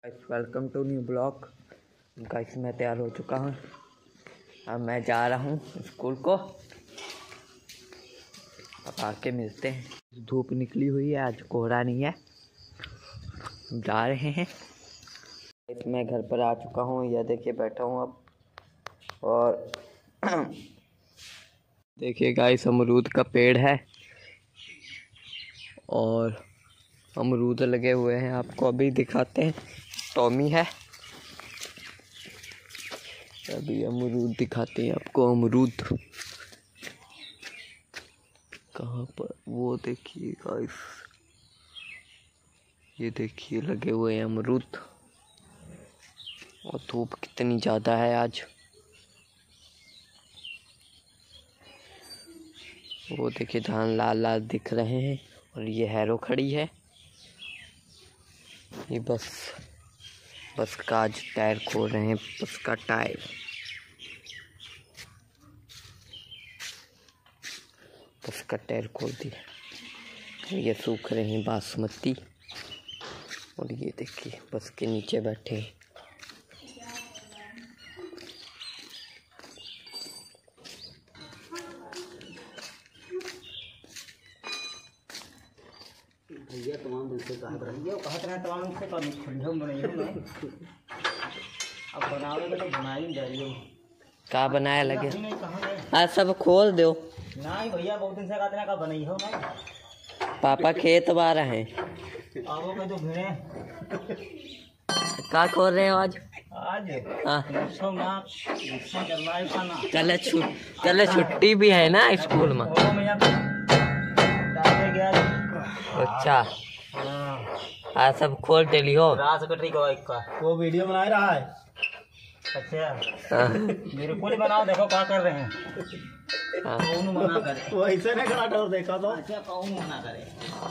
Welcome to new blog. Guys मैं तैयार हो चुका हूँ। अब मैं जा रहा हूँ स्कूल को। अब आके मिलते हैं। धूप निकली हुई है, आज कोहरा नहीं है। जा रहे हैं। मैं घर पर आ चुका हूँ। यह देखिए बैठा हूँ अब। और देखिए गाइस अमरूद का पेड़ है और अमरूद लगे हुए हैं। आपको अभी दिखाते हैं। टॉमी है, अभी अमरूद दिखाते हैं आपको। अमरूद कहाँ पर, वो देखिए गाइस, ये देखिए लगे हुए हैं अमरूद। और धूप कितनी ज़्यादा है आज। वो देखिए धान लाल लाल दिख रहे हैं। और ये हैरो खड़ी है। ये बस का आज टायर खोल रहे हैं। बस का टायर, बस का टायर खोल दिया। ये सूख रहे हैं बासमती। और ये देखिए बस के नीचे बैठे हैं। भैया तमाम दिन से कहा भैया कहते हैं तमाम से कभी खुलियो बनाइयो ना। अब बनावे तो बनाई जा रही हो। का बनाया लगे आज सब खोल दो। नहीं भैया बहुत दिन से कहते हैं का बनाइयो ना। पापा खेत बार हैं। आओ मैं तो भिड़े का खोल रहे हो आज? आज हाँ गुस्सा ना गुस्सा चल रहा है खाना। कल छुट्टी भी है ना स्कूल में। ओ मैं डाले गया। अच्छा आज सब खोल दे लियो। रात कटरी को एक का वो वीडियो बना रहा है। अच्छा मेरे को नहीं बनाओ, देखो क्या कर रहे हैं। कौन मना करे? वो ऐसे नहीं करा और देखा तो। अच्छा कौन मना करे?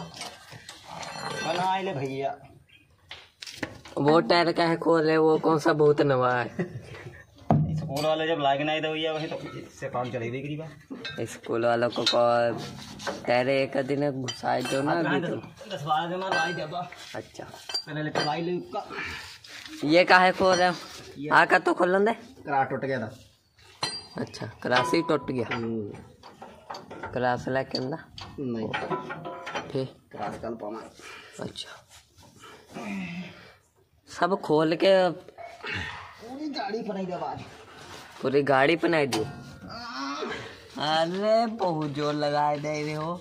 बना ले भैया। वो टायर का है खोल है, वो कौन सा बहुत नवा है। स्कूल वाले जब लाइक नहीं दे भैया वही तो इससे काम चलेगी करीबा। स्कूल वालों को टायर एक दिन घुसाए दो ना। 10-12 दिन लाई देबा। अच्छा पहले तो लाई ले का। ये का है खोल रहे हो? आ का तो खोलन दे। कराट टूट गया था। अच्छा करास ही टूट गया। करास ला के अंदर नहीं फिर करास कल पामा। अच्छा सब खोल के पूरी गाड़ी बनाई दे बाद। पूरी गाड़ी बनाई दियो। अरे बहुत जोर लगाए दे रहे हो।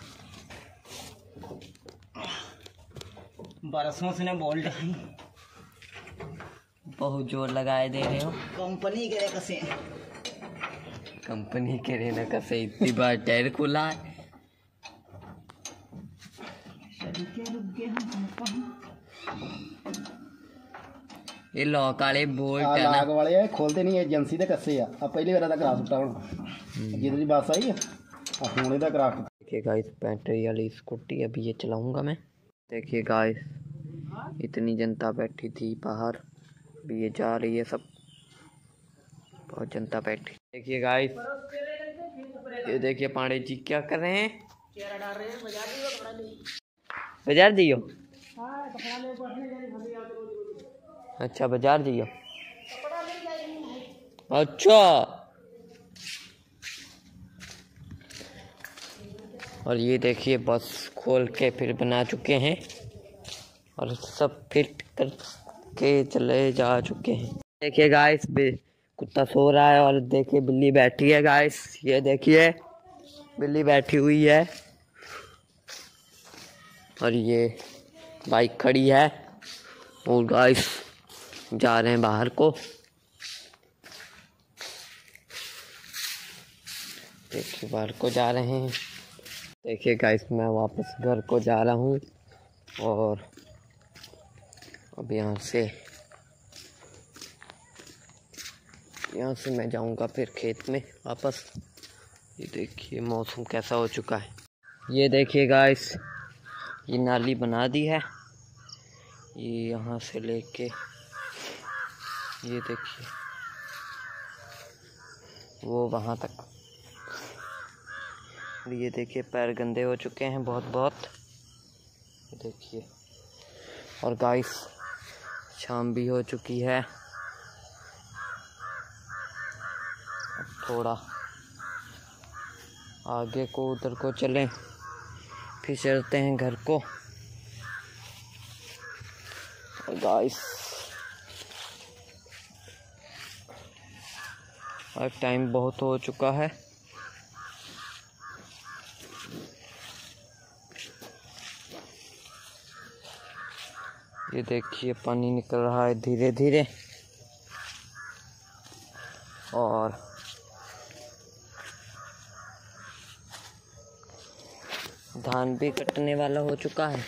बरसों से ने बोल्ट है। बहुत जोर लगाए दे रहे हो। कंपनी के कसे कंपनी के रहना कसे इतनी बार टायर खुला है। ये लॉक वाले बोल्ट है ना, लाग वाले खोलते नहीं एजेंसी दे कसे आ। अब पहली बार करा सुट्टा हूं जितनी बात आई अब हुणे दा करा। देखिए गाइस बैटरी वाली स्कूटी अभी ये चलाऊंगा मैं। देखिए गाइस इतनी जनता बैठी थी बाहर, अभी ये जा रही है। सब बहुत जनता बैठी। देखिए गाइस ये देखिए पांडे जी क्या कर रहे हैं। बाजार दियो। अच्छा बाजार दियो। अच्छा और ये देखिए बस खोल के फिर बना चुके हैं और सब फिट करके चले जा चुके हैं। देखिए गाइस कुत्ता सो रहा है और देखिए बिल्ली बैठी है। गाइस ये देखिए बिल्ली बैठी हुई है और ये बाइक खड़ी है। और गाइस जा रहे हैं बाहर को। देखिए बाहर को जा रहे हैं। देखिए गाइस मैं वापस घर को जा रहा हूँ और अब यहाँ से मैं जाऊँगा फिर खेत में वापस। ये देखिए मौसम कैसा हो चुका है। ये देखिए गाइस ये नाली बना दी है। ये यहाँ से लेके ये देखिए वो वहाँ तक। ये देखिए पैर गंदे हो चुके हैं बहुत। देखिए और गाइस शाम भी हो चुकी है। अब थोड़ा आगे को उधर को चलें, फिर चलते हैं घर को। गाइस अब टाइम बहुत हो चुका है। ये देखिए पानी निकल रहा है धीरे धीरे, और धान भी कटने वाला हो चुका है।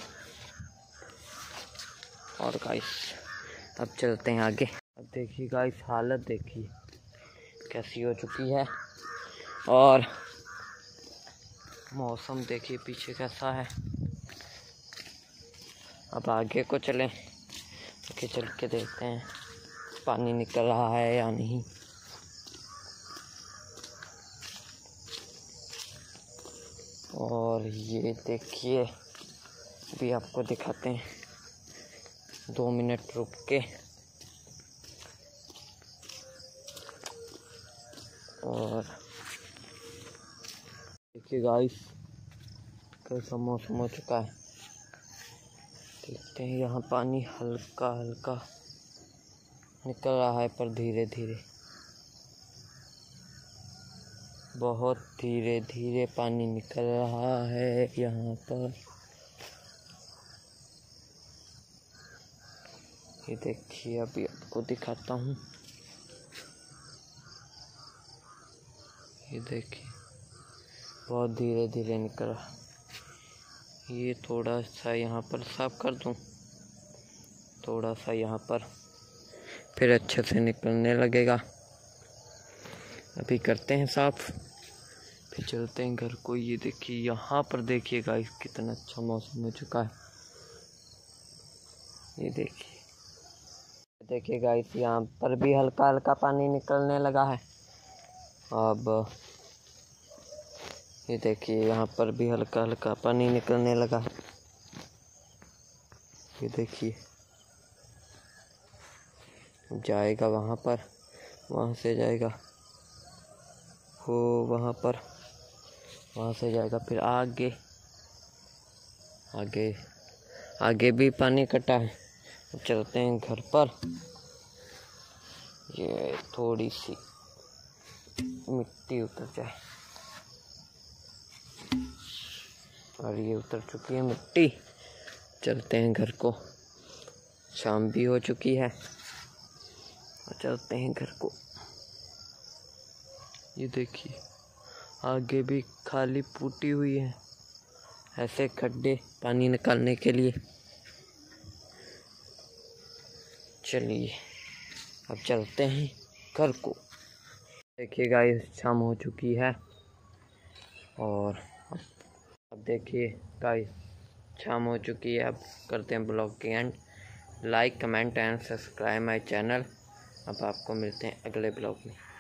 और गाइस अब चलते हैं आगे। अब देखिए गाइस हालत देखिए कैसी हो चुकी है, और मौसम देखिए पीछे कैसा है। अब आगे को चलें, आगे चल के देखते हैं पानी निकल रहा है या नहीं। और ये देखिए भी आपको दिखाते हैं, 2 मिनट रुक के। और देखिए गाइस कैसा मौसम हो चुका है। देखते हैं यहाँ पानी हल्का हल्का निकल रहा है, पर धीरे धीरे, बहुत धीरे धीरे पानी निकल रहा है यहाँ पर। ये देखिए अभी आपको दिखाता हूँ। ये देखिए बहुत धीरे धीरे निकल रहा। ये थोड़ा सा यहाँ पर साफ कर दूँ, थोड़ा सा यहाँ पर, फिर अच्छे से निकलने लगेगा। अभी करते हैं साफ, फिर चलते हैं घर को। ये देखिए यहाँ पर देखिए गाइस कितना अच्छा मौसम हो चुका है। ये देखिए गाइस यहाँ पर भी हल्का हल्का पानी निकलने लगा है। अब ये देखिए यहाँ पर भी हल्का हल्का पानी निकलने लगा है। ये देखिए जाएगा वहाँ पर, वहाँ से जाएगा वो वहाँ पर, वहाँ से जाएगा फिर आगे। आगे आगे भी पानी कटा है। अब चलते हैं घर पर। ये थोड़ी सी मिट्टी उतर जाए, और ये उतर चुकी है मिट्टी। चलते हैं घर को, शाम भी हो चुकी है, और चलते हैं घर को। ये देखिए आगे भी खाली पुटी हुई है, ऐसे खड्डे पानी निकालने के लिए। चलिए अब चलते हैं घर को। देखिए गाइस शाम हो चुकी है, और अब देखिए गाइस शाम हो चुकी है। अब करते हैं ब्लॉग के end. Like comment and subscribe my channel. अब आपको मिलते हैं अगले ब्लॉग में।